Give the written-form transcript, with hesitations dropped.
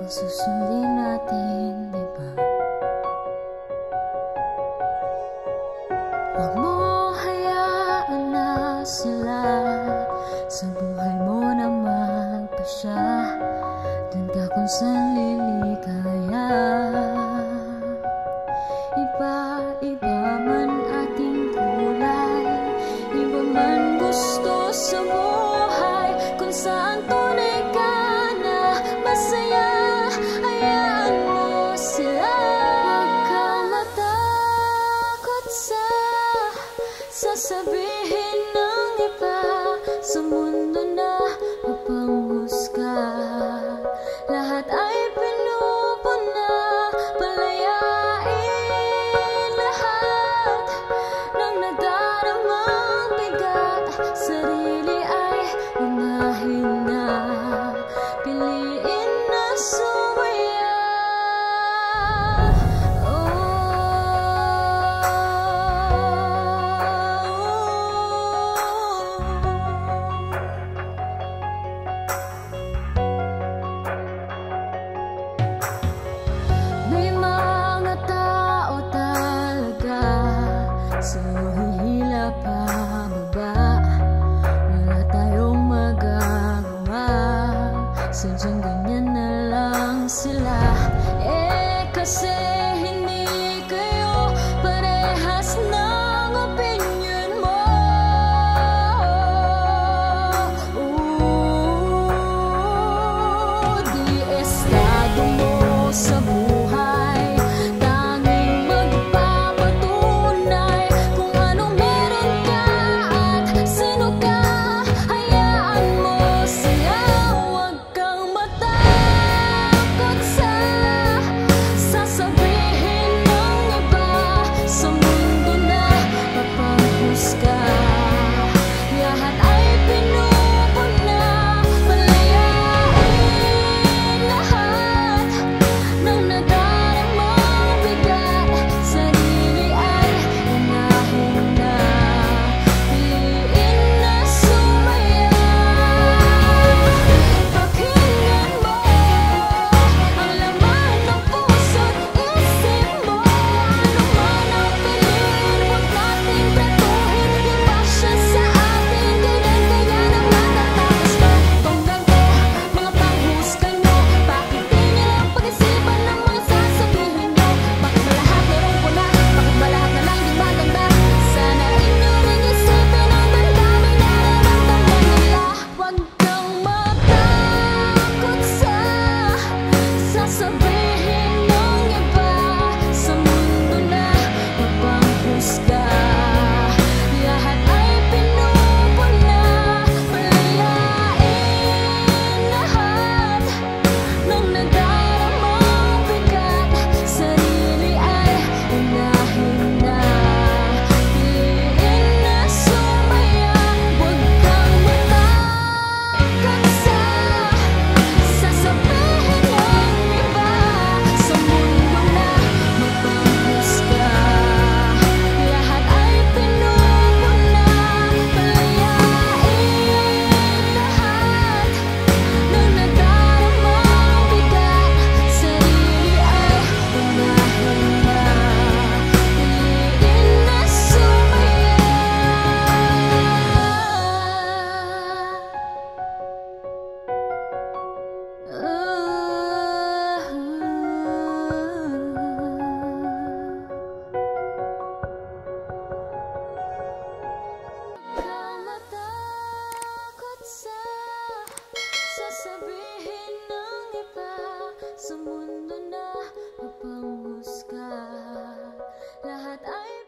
susundin natin, di ba? Huwag mo hayaan na sila sa buhay mo na magpasya. Doon ka kung saan lilikaya. Iba-iba man ating kulay, iba man gusto sa buhay. Kung saan tunay ka na masaya, hayaan mo sila. Huwag kang matakot sa sasabihin ng iba sa mundo na mapanghusga. Lahat ay pinupuna, palayain lahat ng nadaramang bigat. Sarili ay unahin na, piliin na sumaya. May mga tao talaga sa hihila pababa. Wala tayong magagawa, sadyang ganyan na lang sila. Kasi